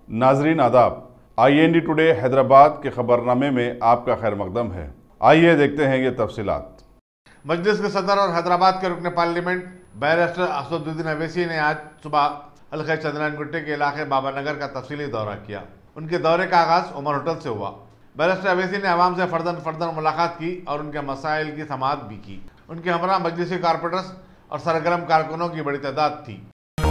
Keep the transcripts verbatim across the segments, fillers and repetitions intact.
नाजरीन आदाब, I N D today Hyderabad के खबरनामे में आपका खैर मकदम है। आइए देखते हैं ये तफसीलात। मजलिस के सदर और हैदराबाद के रुकन पार्लियामेंट बैरिस्टर असदुद्दीन अवैसी ने आज सुबह हल्के चंद्रयान गुट्टे के इलाके बाबा नगर का तफसीली दौरा किया। उनके दौरे का आगाज उमर होटल से हुआ। बैरिस्टर अवैसी ने आवाम से फर्दन फर्दन मुलाकात की और उनके मसाइल की समाअत भी की। उनके हमरा मजलिसी कारपोरेटर्स और सरगर्म कारकुनों की बड़ी तादाद थी।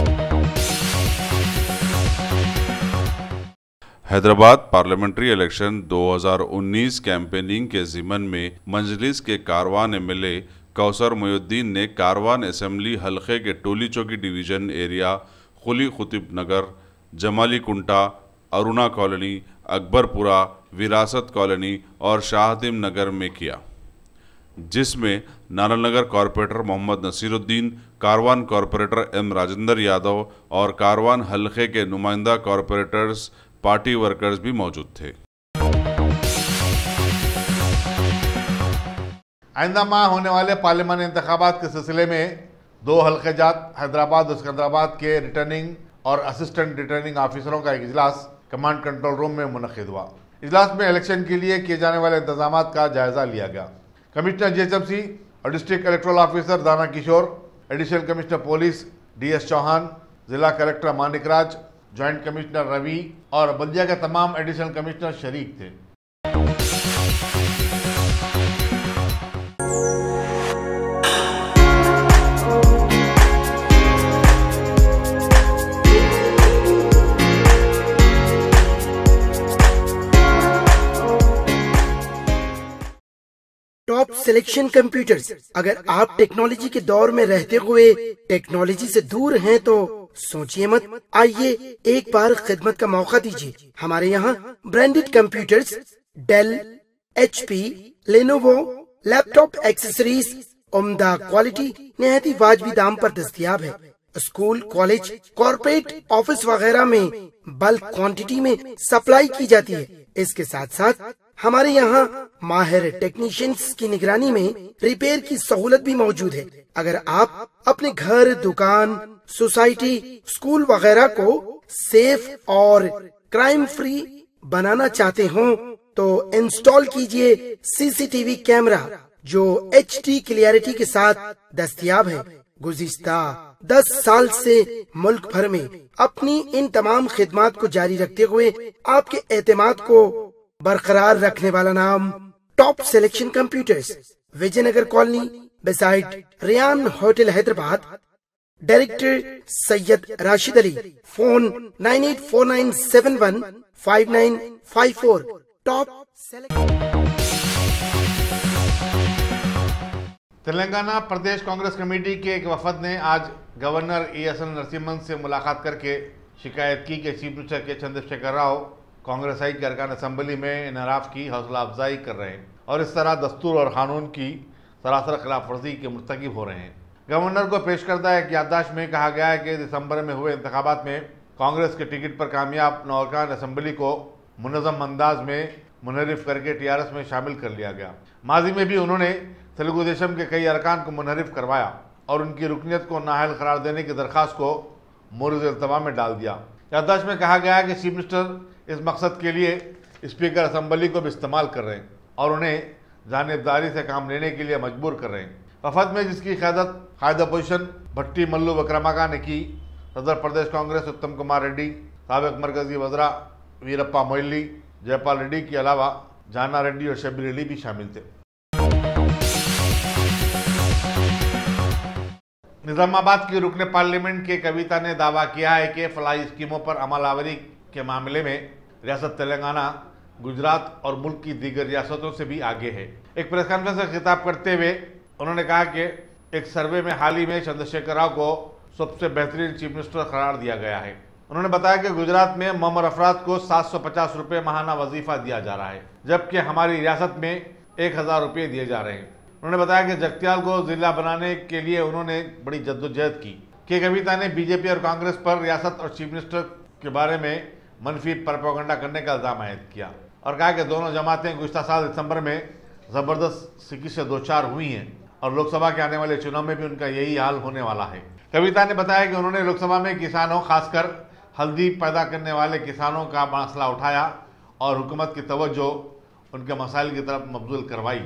हैदराबाद पार्लियामेंट्री इलेक्शन दो हज़ार उन्नीस कैंपेनिंग के ज़िमन में मजलिस के Karwan M L A Kausar Mohiuddin ने कारवान असेंबली हलके के टोली चौकी डिवीज़न एरिया खुली खुतिब नगर, जमाली कुंटा, अरुणा कॉलोनी, अकबरपुरा, विरासत कॉलोनी और शाहतीम नगर में किया, जिसमें Narayannagar corporator Mohammed Naseeruddin, Karwan corporator M Rajendra Yadav और कारवान हलके के नुमाइंदा कॉरपोरेटर्स पार्टी वर्कर्स भी मौजूद थे। आइंदा माह होने वाले पार्लियामानी इंतखाबात के सिलसिले में दो हल्के जात हैदराबाद और सिकंदराबाद के रिटर्निंग और असिस्टेंट रिटर्निंग ऑफिसरों का एक इजलास कमांड कंट्रोल रूम में मुनक्किद हुआ। इजलास में इलेक्शन के लिए किए जाने वाले इंतजाम का जायजा लिया गया। Commissioner G H M C और district electoral officer Dana Kishore, additional commissioner police D S Chauhan, जिला collector Manik Raj, joint commissioner Ravi और बल्दिया के तमाम एडिशनल कमिश्नर शरीक थे। Top selection computers. अगर आप टेक्नोलॉजी के दौर में रहते हुए टेक्नोलॉजी से दूर हैं तो सोचिए मत, आइए एक बार खिदमत का मौका दीजिए। हमारे यहाँ branded computers Dell, H P, Lenovo, laptop accessories उम्दा क्वालिटी निहायत ही वाजिबी दाम पर दस्तयाब है। स्कूल, कॉलेज, कॉर्पोरेट, ऑफिस वगैरह में बल्क क्वांटिटी में सप्लाई की जाती है। इसके साथ साथ हमारे यहाँ माहिर टेक्नीशियंस की निगरानी में रिपेयर की सहूलत भी मौजूद है। अगर आप अपने घर, दुकान, सोसाइटी, स्कूल वगैरह को सेफ और क्राइम फ्री बनाना चाहते हो तो इंस्टॉल कीजिए C C T V camera जो एच डी क्लियरिटी के साथ दस्तयाब है। गुज़िश्ता दस साल से मुल्क भर में अपनी इन तमाम खिदमात को जारी रखते हुए आपके एतमाद को बरकरार रखने वाला नाम top selection computers, Vijayanagar colony beside Riyan hotel Hyderabad. Director Syed Rashid Ali. Phone nine eight four nine seven one five nine five four. Top Telangana Pradesh Congress committee के एक वफद ने आज governor E S L Narasimhan से मुलाकात करके शिकायत की कि चीफ मिनिस्टर के चंद्रशेखर राव कांग्रेसाई के अरकान असम्बली में इनहराफ की हौसला अफजाई कर रहे हैं और इस तरह दस्तूर और कानून की सरासर खिलाफ वर्जी के मुर्तकिब हो रहे हैं। गवर्नर को पेश करदा एक याददाश्त में कहा गया है कि दिसंबर में हुए इंतखाबात में कांग्रेस के टिकट पर कामयाब नौअरकान असम्बली को मुनज़्ज़म अंदाज में मुनहरिफ करके टी आर एस में शामिल कर लिया गया। माजी में भी उन्होंने तेलुगु देशम के कई अरकान को मुनहरिफ करवाया और उनकी रुकनीत को नाअहल करार देने की दरख्वास्त को मोरज़ इल्तवा में डाल दिया। याददाश्त में कहा गया है कि चीफ मिनिस्टर इस मकसद के लिए स्पीकर असम्बली को भी इस्तेमाल कर रहे हैं और उन्हें जानिबदारी से काम लेने के लिए मजबूर कर रहे हैं। वफद में जिसकी क़यादत कायद अपोजिशन भट्टी मल्लू वक्रमाका ने की, सदर प्रदेश कांग्रेस उत्तम कुमार रेड्डी, साबिक मरकजी वज़रा वीरप्पा मोइली, जयपाल रेड्डी के अलावा जाना रेड्डी और शब्बीर अली भी शामिल थे। निजामाबाद की रुकने पार्लियामेंट के कविता ने दावा किया है कि फलाही स्कीमों पर अमल आवरी के मामले में रियासत तेलंगाना गुजरात और मुल्क की दीगर रियासतों से भी आगे है। एक प्रेस कॉन्फ्रेंस में खिताब करते हुए उन्होंने कहा कि एक सर्वे में हाल ही में चंद्रशेखर राव को सबसे बेहतरीन चीफ मिनिस्टर करार दिया गया है। उन्होंने बताया कि गुजरात में ममर अफराद को सात सौ पचास रुपये माहाना वजीफा दिया जा रहा है, जबकि हमारी रियासत में एक हज़ार रुपये दिए जा रहे हैं। उन्होंने बताया कि जगत्याल को जिला बनाने के लिए उन्होंने बड़ी जद्दोजहद की। के कविता ने बीजेपी और कांग्रेस पर रियासत और चीफ मिनिस्टर के बारे में मनफी प्रोपेगेंडा करने का इल्जाम आयद किया और कहा कि दोनों जमातें गुज़श्ता साल दिसंबर में ज़बरदस्त सिक्की से दो चार हुई हैं और लोकसभा के आने वाले चुनाव में भी उनका यही हाल होने वाला है। कविता ने बताया कि उन्होंने लोकसभा में किसानों, खासकर हल्दी पैदा करने वाले किसानों का मसला उठाया और हुकूमत की तवज्जो उनके मसाइल की तरफ मबजूल करवाई।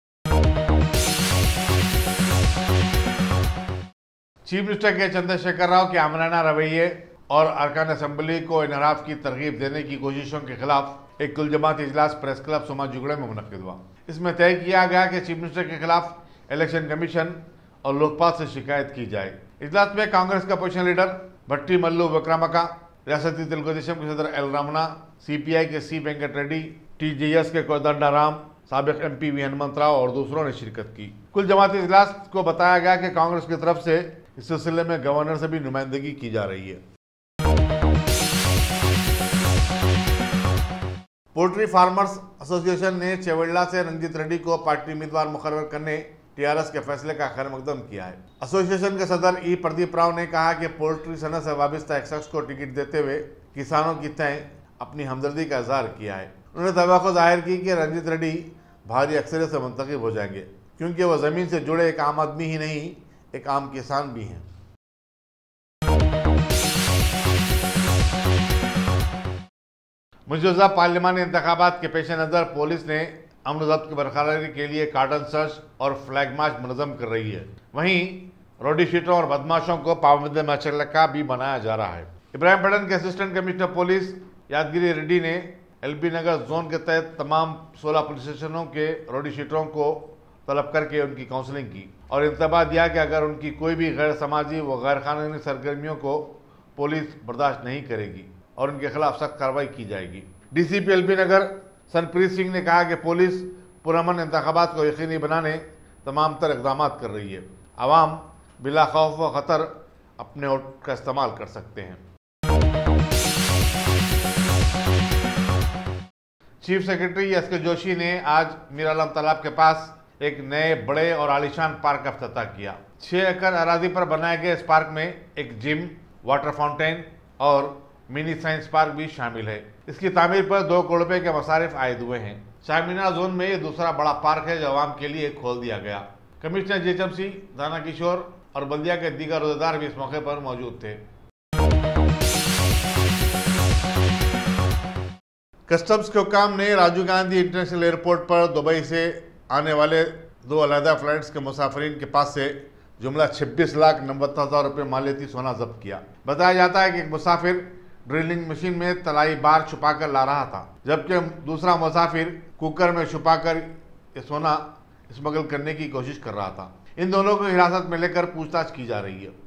चीफ मिनिस्टर के चंद्रशेखर राव के आमराना रवैये और अरकान असम्बली को इनहराफ की तरगीब देने की कोशिशों के खिलाफ एक कुल जमात इजलास प्रेस क्लब सुमा जुगड़े में मुनक्किद हुआ। इसमें तय किया गया कि चीफ मिनिस्टर के खिलाफ इलेक्शन कमीशन और लोकपाल से शिकायत की जाए। इजलास में कांग्रेस का अपोजिशन लीडर भट्टी मल्लू विक्रमका, रियासती तेलुगु देशम के सदर L Ramana, C P I के C Venkat Reddy, T J S के कोदंडाराम, साबिक M P V Hanumantha Rao और दूसरों ने शिरकत की। कुल जमाती इजलास को बताया गया कि कांग्रेस की तरफ से इस सिलसिले में गवर्नर से भी नुमाइंदगी की जा रही है। पोल्ट्री फार्मर्स एसोसिएशन ने चेवल्ला से रंजीत रेड्डी को पार्टी उम्मीदवार मुकर्रर करने टीआरएस के फैसले का खैर मकदम किया है। एसोसिएशन के सदर ई प्रदीप राव ने कहा कि पोल्ट्री सनत से वाबस्ता एक शख्स को टिकट देते हुए किसानों की तय अपनी हमदर्दी का इजहार किया है। उन्होंने तवक्को जाहिर की कि रंजीत रेड्डी भारी अक्सरियत से मुंतखब हो जाएंगे, क्योंकि वह ज़मीन से जुड़े एक आम आदमी ही नहीं, एक आम किसान भी हैं। मौजूदा पार्लिमानी इंतखाबात के पेश नज़र पुलिस ने अमन ज़ब्त की बरकरारी के लिए कार्डन सर्च और फ्लैग मार्च मुनज़्ज़म कर रही है। वहीं रोडी शीटरों और बदमाशों को पाबंद मशल्लका भी बनाया जा रहा है। इब्राहिम पटन के assistant commissioner police Yadagiri Reddy ने एल बी नगर जोन के तहत तमाम सोलह पुलिस स्टेशनों के रोडी शीटरों को तलब करके उनकी काउंसलिंग की और इंतबाह दिया कि अगर उनकी कोई भी गैर समाजी व गैर कानूनी सरगर्मियों को पुलिस बर्दाश्त नहीं करेगी और उनके खिलाफ सख्त कार्रवाई की जाएगी। D C P L B Nagar Sanpreet Singh ने कहा कि पुलिस पुरअमन इंतखाबात को यकीनी बनाने तमाम तर इक़दाम कर रही है। आवाम बिला खौफ व ख़तर अपने वोट का इस्तेमाल कर सकते हैं। चीफ सेक्रेटरी एस के जोशी ने आज मीर आलम तालाब के पास एक नए बड़े और आलीशान पार्क का इफ्तिताह किया। छः एकड़ अराजी पर बनाए गए इस पार्क में एक जिम, वाटर फाउंटेन और मिनी साइंस पार्क भी शामिल है। इसकी तामीर पर दो करोड़ रुपए के मसारिफ आयद हुए हैं। शाहमीना जोन में ये दूसरा बड़ा पार्क है जो आवाम के लिए खोल दिया गया। Commissioner G H M C Dana Kishore और बल्दिया के दीगर रोजेदार भी इस मौके पर मौजूद थे। कस्टम्स के हुकाम ने राजीव गांधी इंटरनेशनल एयरपोर्ट पर दुबई से आने वाले दो अलहदा फ्लाइट्स के मुसाफिरीन के पास से जुमला छब्बीस लाख नब्बे हज़ार रुपये मालियती सोना जब्त किया। बताया जाता है कि एक मुसाफिर ड्रिलिंग मशीन में तलाई बार छुपाकर ला रहा था, जबकि दूसरा मुसाफिर कुकर में छुपाकर ये सोना स्मगल करने की कोशिश कर रहा था। इन दोनों को हिरासत में लेकर पूछताछ की जा रही है।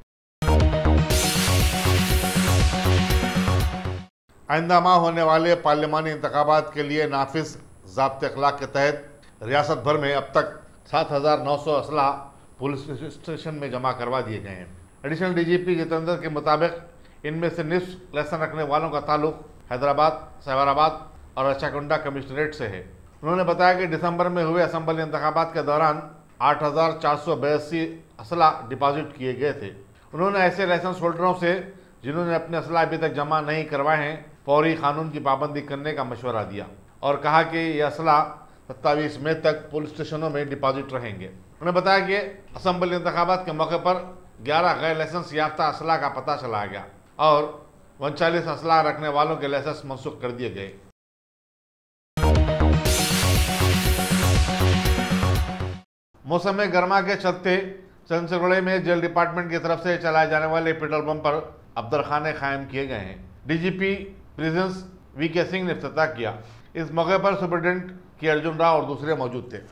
आइंदा माह होने वाले पार्लिमानी इंतखाबात के लिए नाफिज ज़ाब्ते अखलाक के तहत रियासत भर में अब तक सात हज़ार नौ सौ असला पुलिस स्टेशन में जमा करवा दिए गए हैं। Additional D G P Jitendra के मुताबिक इनमें से निस्फ लाइसेंस रखने वालों का ताल्लुक हैदराबाद, सैबराबाद और रचाकुंडा कमिश्नरेट से है। उन्होंने बताया कि दिसंबर में हुए असम्बली इंतखाबात के दौरान आठ हज़ार चार सौ बयासी असला डिपॉजिट किए गए थे। उन्होंने ऐसे लाइसेंस होल्डरों से जिन्होंने अपने असला अभी तक जमा नहीं करवाए हैं फौरी कानून की पाबंदी करने का मशवरा दिया और कहा कि ये असला सत्ताईस मई तक पुलिस स्टेशनों में डिपॉजिट रहेंगे। उन्होंने बताया कि असम्बली इंतखाबात के मौके पर ग्यारह गैर लाइसेंस याफ्ता असला का पता चला गया और उनचालीस असला रखने वालों के लाइसेंस मनसूख कर दिए गए। मौसम गर्मा के चलते चंसगुड़े में जेल डिपार्टमेंट की तरफ से चलाए जाने वाले पेट्रोल पंप पर अब्दरखाने कायम किए गए हैं। डीजीपी प्रिजन्स वी के सिंह ने इफ्तिताह किया। इस मौके पर सुपरिटेंडेंट के अर्जुन राव और दूसरे मौजूद थे।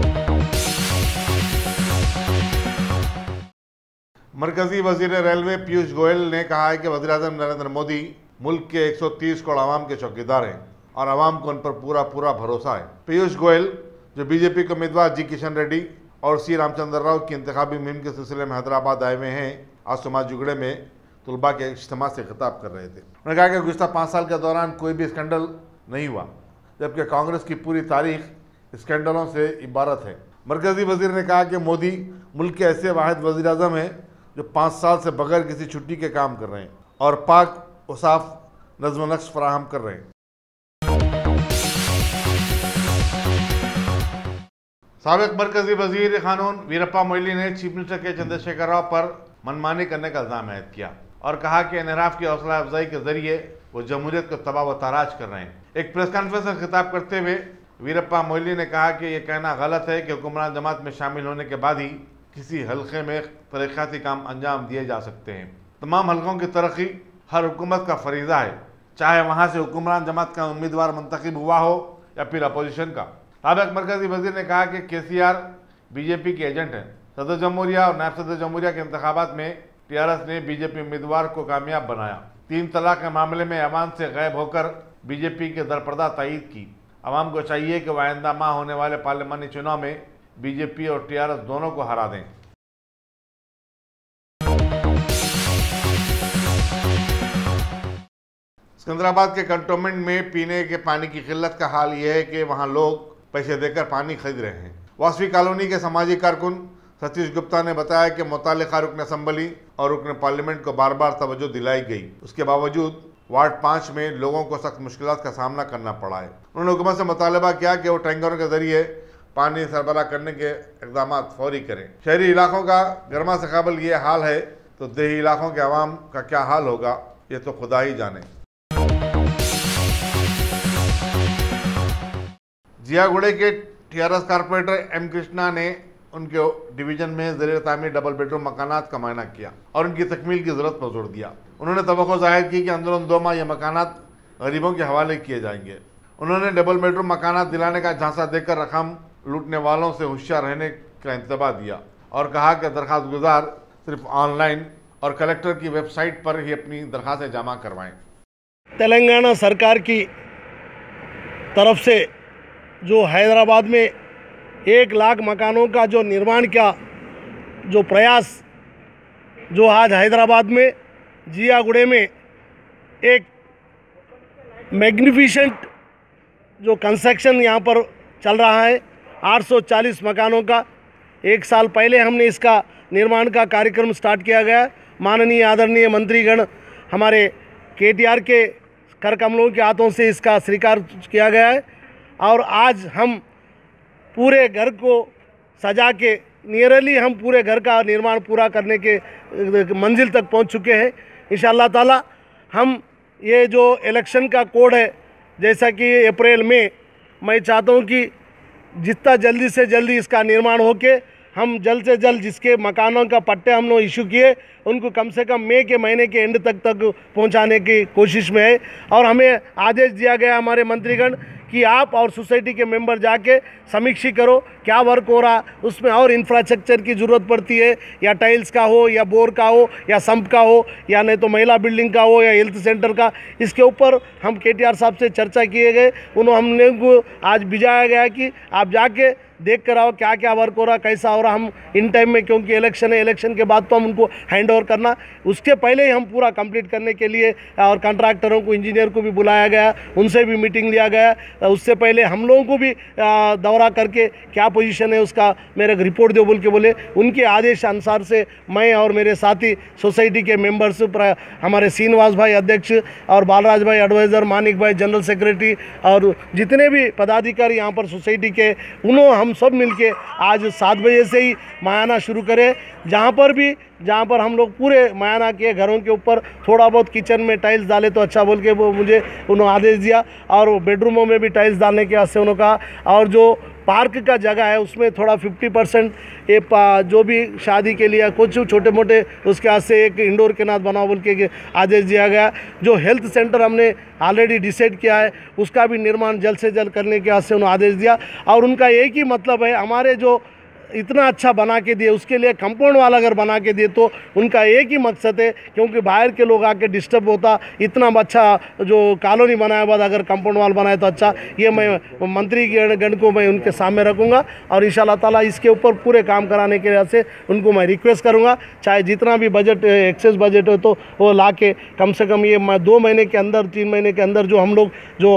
मरकजी वजीर रेलवे पीयूष गोयल ने कहा है कि वज़ीर-ए-आज़म नरेंद्र मोदी मुल्क के एक सौ तीस करोड़ आवाम के चौकीदार हैं और आवाम को उन पर पूरा पूरा भरोसा है। पीयूष गोयल जो बीजेपी के उम्मीदवार जी किशन रेड्डी और सी रामचंद्र राव की इंतखाबी मुहिम के सिलसिले में हैदराबाद आए हुए हैं, आज समाज जुगड़े में तलबा के इज्तिमा से खिताब कर रहे थे। उन्होंने कहा कि गुज़श्ता पाँच साल के दौरान कोई भी स्कैंडल नहीं हुआ, जबकि कांग्रेस की पूरी तारीख स्कैंडलों से इबारत है। मरकजी वजीर ने कहा कि मोदी मुल्क के ऐसे वाहिद वज़ीर आज़म हैं जो पाँच साल से बगैर किसी छुट्टी के काम कर रहे हैं और पाक व साफ नज़्म नक्श फराहम कर रहे हैं। साबिक मरकजी वजीर कानून वीरप्पा मोइली ने चीफ मिनिस्टर के चंद्रशेखर राव पर मनमानी करने का इल्जाम आयद किया और कहा कि इनहराफ की हौसला अफजाई के जरिए वो जमहूरियत को तबाह व ताराज कर रहे हैं। एक प्रेस कॉन्फ्रेंस में खिताब करते हुए वीरप्पा मोइली ने कहा कि यह कहना गलत है कि हुक्मरान जमात में शामिल होने के बाद ही किसी हल्के में तरक्याती काम अंजाम दिए जा सकते हैं। तमाम हल्कों की तरक्की हर हुकूमत का फरीज़ा है, चाहे वहाँ से हुक्मरान जमात का उम्मीदवार मुंतखब हुआ हो या फिर अपोजिशन का। साबिक मरकजी वजीर ने कहा कि के सी आर बीजेपी के एजेंट हैं। सदर जमहूरिया और नायब सदर जमहूरिया के इंतखाबात में टी आर एस ने बीजेपी उम्मीदवार को कामयाब बनाया। तीन तलाक के मामले में अवाम से गायब होकर बीजेपी के दरपर्दा तायीद की। अवाम को चाहिए कि वह आइंदा माह होने वाले पार्लियामानी चुनाव में बीजेपी और टी आर एस दोनों को हरा दें। सिकंदराबाद के कंटोनमेंट में पीने के पानी की किल्लत का हाल यह है कि वहां लोग पैसे देकर पानी खरीद रहे हैं। वासवी कॉलोनी के सामाजिक कारकुन सतीश गुप्ता ने बताया कि मुतालिका रुकन असम्बली और रुकन पार्लियामेंट को बार बार तवज्जो दिलाई गई, उसके बावजूद वार्ड पाँच में लोगों को सख्त मुश्किलात का सामना करना पड़ा है। उन्होंने हुकूमत से मुतालबा किया कि वो टैंकरों के जरिए पानी सरबराह करने के इकदाम फौरी करें। शहरी इलाकों का गर्मा से काबिल ये हाल है तो देही इलाकों के अवाम का क्या हाल होगा ये तो खुदा ही जाने। जियागुड़े के T R S corporator M Krishna ने उनके डिवीजन में ज़ेर तामीर डबल बेडरूम मकानात का मुआयना किया और उनकी तकमील की ज़रूरत पर जोर दिया। उन्होंने तवक्को जाहिर की कि अंदर दो माह ये मकानात गरीबों के हवाले किए जाएंगे। उन्होंने डबल बेडरूम मकानात दिलाने का झांसा देकर रकम लूटने वालों से होशियार रहने का इंतबाह दिया और कहा कि दरख्वास्त गुजार सिर्फ ऑनलाइन और कलेक्टर की वेबसाइट पर ही अपनी दरख्वास्तें जमा करवाएं। तेलंगाना सरकार की तरफ से जो हैदराबाद में एक लाख मकानों का जो निर्माण का जो प्रयास जो आज हैदराबाद में जियागुड़े में एक मैग्निफिसेंट जो कंस्ट्रक्शन यहाँ पर चल रहा है आठ सौ चालीस मकानों का। एक साल पहले हमने इसका निर्माण का कार्यक्रम स्टार्ट किया गया। माननीय आदरणीय मंत्रीगण हमारे के टी आर के कर कमलों के हाथों से इसका स्वीकार किया गया है और आज हम पूरे घर को सजा के नियरली हम पूरे घर का निर्माण पूरा करने के मंजिल तक पहुंच चुके हैं। इंशाअल्लाह ताला हम ये जो इलेक्शन का कोड है जैसा कि अप्रैल में मैं चाहता हूं कि जितना जल्दी से जल्दी इसका निर्माण हो के हम जल्द से जल्द जिसके मकानों का पट्टे हम लोग इशू किए उनको कम से कम मई के महीने के एंड तक तक पहुंचाने की कोशिश में है। और हमें आदेश दिया गया हमारे मंत्रीगण कि आप और सोसाइटी के मेंबर जाके समीक्षा करो क्या वर्क हो रहा, उसमें और इंफ्रास्ट्रक्चर की ज़रूरत पड़ती है या टाइल्स का हो या बोर का हो या संप का हो या नहीं तो महिला बिल्डिंग का हो या हेल्थ सेंटर का। इसके ऊपर हम के टी आर साहब से चर्चा किए गए। उन्होंने हमने को आज भिजाया गया कि आप जाके देख कर आओ क्या क्या वर्क हो रहा, कैसा हो रहा। हम इन टाइम में क्योंकि इलेक्शन है, इलेक्शन के बाद तो हम उनको हैंड ओवर करना, उसके पहले ही हम पूरा कंप्लीट करने के लिए और कॉन्ट्रैक्टरों को इंजीनियर को भी बुलाया गया, उनसे भी मीटिंग लिया गया। उससे पहले हम लोगों को भी दौरा करके क्या पोजीशन है उसका मेरे रिपोर्ट दो बोल के बोले। उनके आदेश अनुसार से मैं और मेरे साथी सोसाइटी के मेंबर्स, हमारे श्रीनिवास भाई अध्यक्ष और बालराज भाई एडवाइज़र, मानिक भाई जनरल सेक्रेटरी और जितने भी पदाधिकारी यहाँ पर सोसाइटी के, उन्होंने हम सब मिलके आज सात बजे से ही मायाना शुरू करें। जहाँ पर भी जहाँ पर हम लोग पूरे मायाना के घरों के ऊपर थोड़ा बहुत किचन में टाइल्स डाले तो अच्छा बोल के वो मुझे उन्होंने आदेश दिया और बेडरूमों में भी टाइल्स डालने के वास्ते उन्होंने कहा। और जो पार्क का जगह है उसमें थोड़ा फिफ्टी परसेंट ये जो भी शादी के लिए कुछ छोटे मोटे उसके वास्ते एक इंडोर केनाल बनाओ बोल के आदेश दिया गया। जो हेल्थ सेंटर हमने ऑलरेडी डिसाइड किया है उसका भी निर्माण जल्द से जल्द करने के वास्ते उन्होंने आदेश दिया। और उनका एक ही मतलब है, हमारे जो इतना अच्छा बना के दिए उसके लिए कंपाउंड वाला अगर बना के दिए तो उनका एक ही मकसद है, क्योंकि बाहर के लोग आके डिस्टर्ब होता, इतना अच्छा जो कॉलोनी बनाए बाद अगर कंपाउंड वाल बनाए तो अच्छा। ये मैं मंत्री गण को मैं उनके सामने रखूँगा और इंशाल्लाह ताला इसके ऊपर पूरे काम कराने के लिए से उनको मैं रिक्वेस्ट करूँगा, चाहे जितना भी बजट एक्सेस बजट हो तो वो ला के कम से कम ये दो महीने के अंदर तीन महीने के अंदर जो हम लोग जो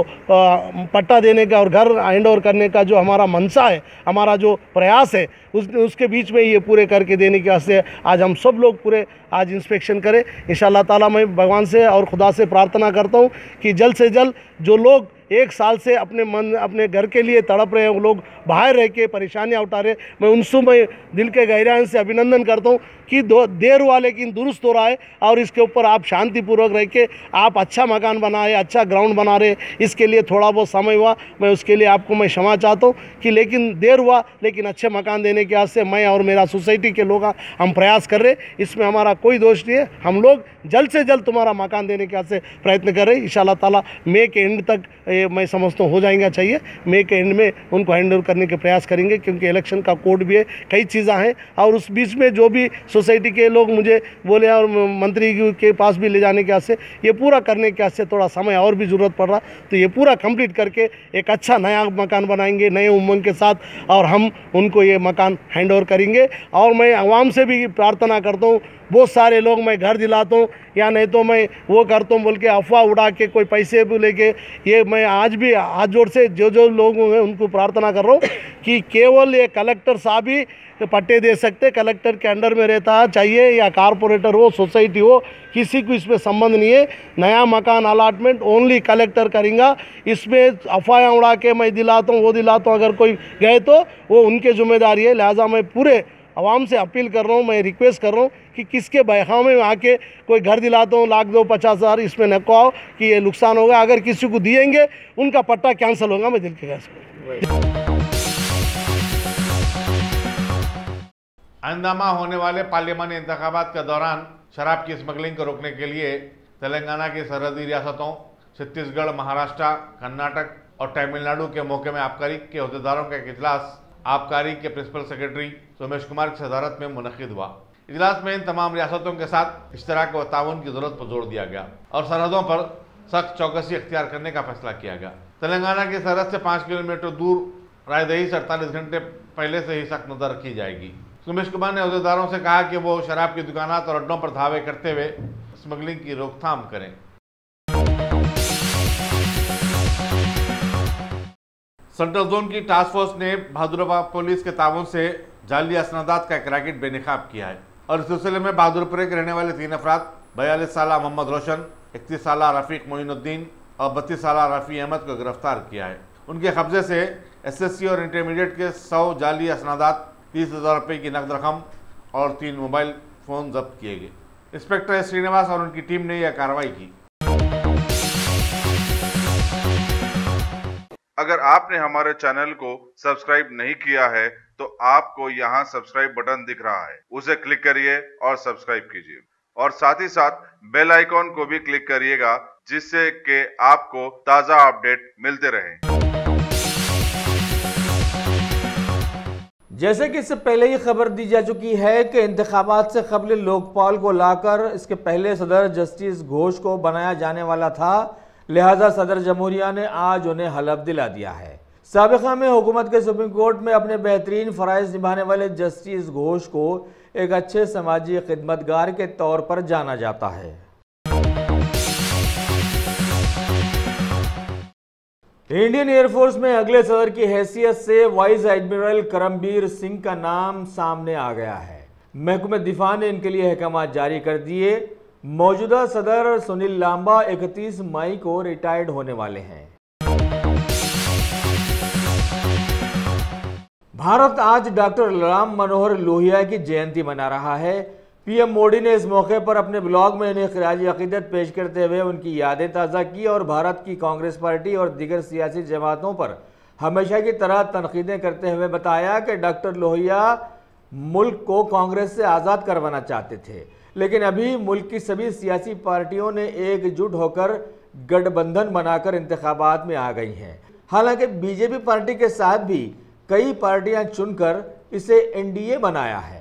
पट्टा देने का और घर हैंड ओवर करने का जो हमारा मनसा है, हमारा जो प्रयास है उस उसके बीच में ये पूरे करके देने के वास्ते आज हम सब लोग पूरे आज इंस्पेक्शन करें। इंशाल्लाह ताला मैं भगवान से और खुदा से प्रार्थना करता हूँ कि जल्द से जल्द जो लोग एक साल से अपने मन अपने घर के लिए तड़प रहे हैं, वो लोग बाहर रह के परेशानियाँ उठा रहे, मैं उनसे मैं दिल के गहराई से अभिनंदन करता हूँ कि दो देर हुआ लेकिन दुरुस्त हो रहा है और इसके ऊपर आप शांतिपूर्वक रह के आप अच्छा मकान बनाए, अच्छा ग्राउंड बना रहे। इसके लिए थोड़ा बहुत समय हुआ, मैं उसके लिए आपको मैं क्षमा चाहता हूँ कि लेकिन देर हुआ, लेकिन अच्छे मकान देने के वास्ते मैं और मेरा सोसाइटी के लोग हम प्रयास कर रहे, इसमें हमारा कोई दोष नहीं है। हम लोग जल्द से जल्द तुम्हारा मकान देने के वास्ते प्रयत्न कर रहे हैं। इंशाल्लाह ताला मई के एंड तक ये मैं समझता हूँ हो जाएगा चाहिए। मई के एंड में उनको हैंड ओवर करने के प्रयास करेंगे, क्योंकि इलेक्शन का कोड भी है, कई चीज़ें हैं और उस बीच में जो भी सोसाइटी के लोग मुझे बोले और मंत्री के पास भी ले जाने के वास्ते ये पूरा करने के वास्ते थोड़ा समय और भी ज़रूरत पड़ रहा, तो ये पूरा कंप्लीट करके एक अच्छा नया मकान बनाएंगे नए उमंग के साथ और हम उनको ये मकान हैंड ओवर करेंगे। और मैं आवाम से भी प्रार्थना करता हूँ, बहुत सारे लोग मैं घर दिलाता हूँ या नहीं तो मैं वो करता हूँ बोल के अफवाह उड़ा के कोई पैसे भी लेके, ये मैं आज भी हाथ जोड़ से जो जो लोग हैं उनको प्रार्थना कर रहा हूँ कि केवल ये कलेक्टर साहब ही पट्टे दे सकते, कलेक्टर के अंडर में रहता चाहिए या कारपोरेटर हो, सोसाइटी हो, किसी को इसमें संबंध नहीं है। नया मकान अलाटमेंट ओनली कलेक्टर करेंगे। इसमें अफवाहें उड़ा के मैं दिलाता हूँ वो दिलाता हूँ, अगर कोई गए तो वो उनकी जिम्मेदारी है। लिहाजा मैं पूरे आवाम से अपील कर रहा हूँ, मैं रिक्वेस्ट कर रहा हूँ कि किसके बहकावे में आके कोई घर दिलाता हूँ लाख दो पचास हज़ार, इसमें न कहो कि ये नुकसान होगा। अगर किसी को दिएंगे उनका पट्टा कैंसिल होगा। मैं दिल के गैस अंदामा होने वाले पार्लियामानी इंतखाबात के दौरान शराब की स्मगलिंग को रोकने के लिए तेलंगाना की सरहदी रियासतों छत्तीसगढ़, महाराष्ट्र, कर्नाटक और तमिलनाडु के मौके में आबकारी के अहदेदारों का एक इजलास आबकारी के प्रिंसिपल सेक्रेटरी सोमेश कुमार की सदारत में मुनक्किद हुआ। इजलास में इन तमाम रियासतों के साथ इश्तराक व ताउन की जरूरत पर जोर दिया गया और सरहदों पर सख्त चौकसी अख्तियार करने का फैसला किया गया। तेलंगाना की सरहद से पाँच किलोमीटर दूर रायदही से अड़तालीस घंटे पहले से ही सख्त नजर रखी जाएगी। सोमेश कुमार ने अहदेदारों से कहा कि वो शराब की दुकानात और अड्डों पर धावे करते हुए स्मगलिंग की रोकथाम करें। सेंट्रल जोन की टास्क फोर्स ने बहादुरपुरा पुलिस के ताउन से जाली असनादात का एक रैकेट बेनकाब किया है और इस सिलसिले में बहादुरपुरा के रहने वाले तीन अफराद बयालीस साल मोहम्मद रोशन, इकतीस साल रफीक मोइनुद्दीन और बत्तीस साल रफ़ी अहमद को गिरफ्तार किया है। उनके कब्जे से एसएससी और इंटरमीडिएट के सौ जाली असनादात, तीस हज़ार रुपये की नकद रकम और तीन मोबाइल फ़ोन जब्त किए गए। इंस्पेक्टर श्रीनिवास और उनकी टीम ने यह कार्रवाई की। अगर आपने हमारे चैनल को सब्सक्राइब नहीं किया है तो आपको यहाँ सब्सक्राइब बटन दिख रहा है, उसे क्लिक करिए और सब्सक्राइब कीजिए और साथ ही साथ बेल आइकॉन को भी क्लिक करिएगा जिससे कि आपको ताज़ा अपडेट मिलते रहें। जैसे कि इससे पहले ही खबर दी जा चुकी है कि इंतखाबात से कबल लोकपाल को लाकर इसके पहले सदर जस्टिस घोष को बनाया जाने वाला था, लिहाजा सदर जमहूरिया ने आज उन्हें हलफ दिला दिया है। साबिक़ा में हुकूमत के सुप्रीम कोर्ट में अपने बेहतरीन फ़राइज़ निभाने वाले जस्टिस घोष को एक अच्छे समाजी खिदमतगार के तौर पर जाना जाता है। इंडियन एयरफोर्स में अगले सदर की हैसियत से वाइस एडमिरल करमबीर सिंह का नाम सामने आ गया है। महकमे दिफा ने इनके लिए अहकामात जारी कर दिए। मौजूदा सदर सुनील लांबा इकतीस मई को रिटायर्ड होने वाले हैं। भारत आज डॉक्टर राम मनोहर लोहिया की जयंती मना रहा है। पीएम मोदी ने इस मौके पर अपने ब्लॉग में इन्हें खिराज अकीदत पेश करते हुए उनकी यादें ताज़ा की और भारत की कांग्रेस पार्टी और दीगर सियासी जमातों पर हमेशा की तरह तनकीदें करते हुए बताया कि डॉक्टर लोहिया मुल्क को कांग्रेस से आज़ाद करवाना चाहते थे, लेकिन अभी मुल्क की सभी सियासी पार्टियों ने एकजुट होकर गठबंधन बनाकर इंतखाबात में आ गई हैं। हालांकि बीजेपी पार्टी के साथ भी कई पार्टियां चुनकर इसे एनडीए बनाया है।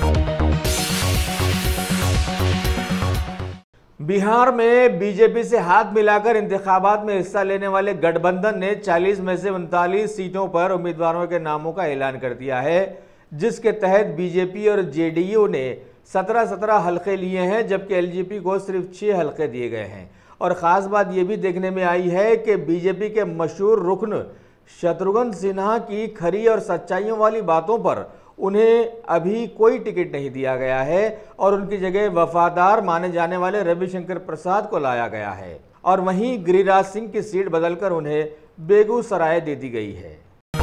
बिहार में बीजेपी से हाथ मिलाकर इंतखाबात में हिस्सा लेने वाले गठबंधन ने चालीस में से उनतालीस सीटों पर उम्मीदवारों के नामों का ऐलान कर दिया है, जिसके तहत बीजेपी और जेडीयू ने सत्रह सत्रह हल्के लिए हैं, जबकि एलजेपी को सिर्फ छः हल्के दिए गए हैं। और ख़ास बात यह भी देखने में आई है कि बीजेपी के मशहूर रुकन शत्रुघ्न सिन्हा की खरी और सच्चाइयों वाली बातों पर उन्हें अभी कोई टिकट नहीं दिया गया है और उनकी जगह वफादार माने जाने वाले रविशंकर प्रसाद को लाया गया है और वहीं गिरिराज सिंह की सीट बदलकर उन्हें बेगूसराय दे दी गई है।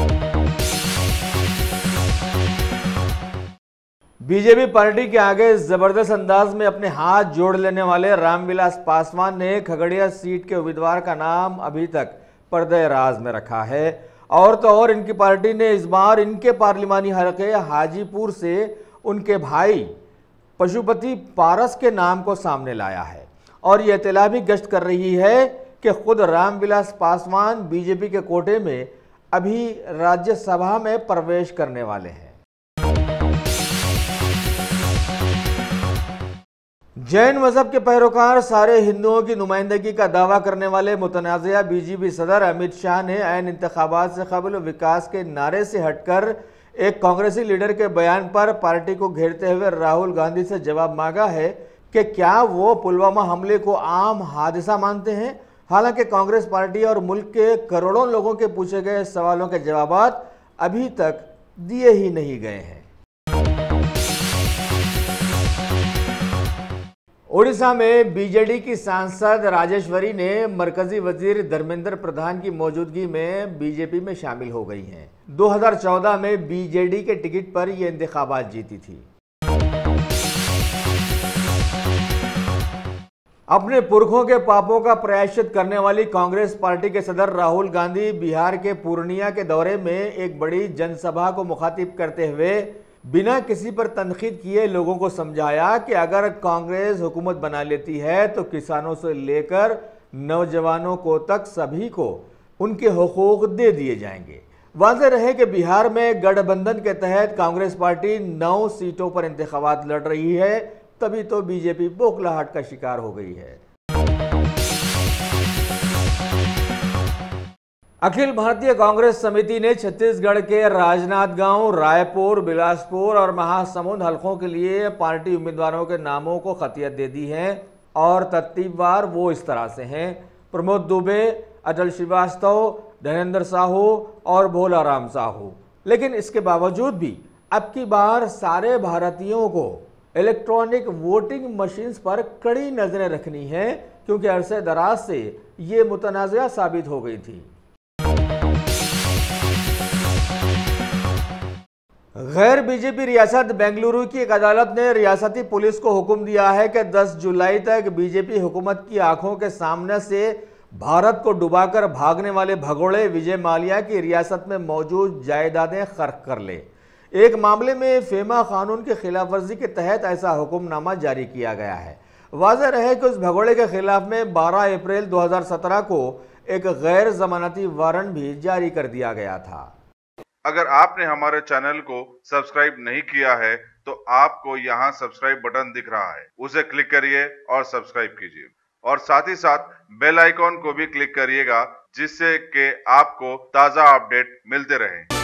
बीजेपी पार्टी के आगे जबरदस्त अंदाज में अपने हाथ जोड़ लेने वाले रामविलास पासवान ने खगड़िया सीट के उम्मीदवार का नाम अभी तक पर्दे राज में रखा है और तो और इनकी पार्टी ने इस बार इनके पार्लिमानी हलके हाजीपुर से उनके भाई पशुपति पारस के नाम को सामने लाया है और यह इत्तला भी गश्त कर रही है कि खुद रामविलास पासवान बीजेपी के कोटे में अभी राज्यसभा में प्रवेश करने वाले हैं। जैन मजहब के पैरोकार सारे हिंदुओं की नुमाइंदगी का दावा करने वाले मुतनाज़िया बीजेपी सदर अमित शाह ने ऐन इंतखाबात से कबल विकास के नारे से हटकर एक कांग्रेसी लीडर के बयान पर पार्टी को घेरते हुए राहुल गांधी से जवाब मांगा है कि क्या वो पुलवामा हमले को आम हादसा मानते हैं। हालांकि कांग्रेस पार्टी और मुल्क के करोड़ों लोगों के पूछे गए सवालों के जवाब अभी तक दिए ही नहीं गए हैं। ओडिशा में बीजेडी की सांसद राजेश्वरी ने मरकजी वजीर धर्मेंद्र प्रधान की मौजूदगी में बीजेपी में शामिल हो गई हैं। दो हज़ार चौदह में बीजेडी के टिकट पर यह इंतखाबात जीती थी। अपने पुरखों के पापों का प्रायश्चित करने वाली कांग्रेस पार्टी के सदर राहुल गांधी बिहार के पूर्णिया के दौरे में एक बड़ी जनसभा को मुखातिब करते हुए बिना किसी पर तनकीद किए लोगों को समझाया कि अगर कांग्रेस हुकूमत बना लेती है तो किसानों से लेकर नौजवानों को तक सभी को उनके हुकूक दे दिए जाएंगे। वाज़ेह रहे कि बिहार में गठबंधन के तहत कांग्रेस पार्टी नौ सीटों पर इंतखाबात लड़ रही है, तभी तो बीजेपी बौखलाहट का शिकार हो गई है। अखिल भारतीय कांग्रेस समिति ने छत्तीसगढ़ के राजनांदगांव, रायपुर, बिलासपुर और महासमुंद हलकों के लिए पार्टी उम्मीदवारों के नामों को खतियत दे दी है और तरतीबवार वो इस तरह से हैं: प्रमोद दुबे, अटल श्रीवास्तव, धनेंद्र साहू और भोलाराम साहू। लेकिन इसके बावजूद भी अब की बार सारे भारतीयों को इलेक्ट्रॉनिक वोटिंग मशीन्स पर कड़ी नजरें रखनी है, क्योंकि अरसे दराज से ये मुतनाज़िया साबित हो गई थी। गैर बीजेपी रियासत बेंगलुरु की एक अदालत ने रियासती पुलिस को हुक्म दिया है कि दस जुलाई तक बीजेपी हुकूमत की आंखों के सामने से भारत को डुबाकर भागने वाले भगोड़े विजय माल्या की रियासत में मौजूद जायदादें खर्क कर ले। एक मामले में फेमा कानून की खिलाफ वर्जी के तहत ऐसा हुक्मनामा जारी किया गया है। वाज़ेह रहे कि उस भगोड़े के खिलाफ में बारह अप्रैल दो हज़ार सत्रह को एक गैर जमानती वारंट भी जारी कर दिया गया था। अगर आपने हमारे चैनल को सब्सक्राइब नहीं किया है तो आपको यहाँ सब्सक्राइब बटन दिख रहा है, उसे क्लिक करिए और सब्सक्राइब कीजिए और साथ ही साथ बेल आइकॉन को भी क्लिक करिएगा, जिससे कि आपको ताज़ा अपडेट मिलते रहें।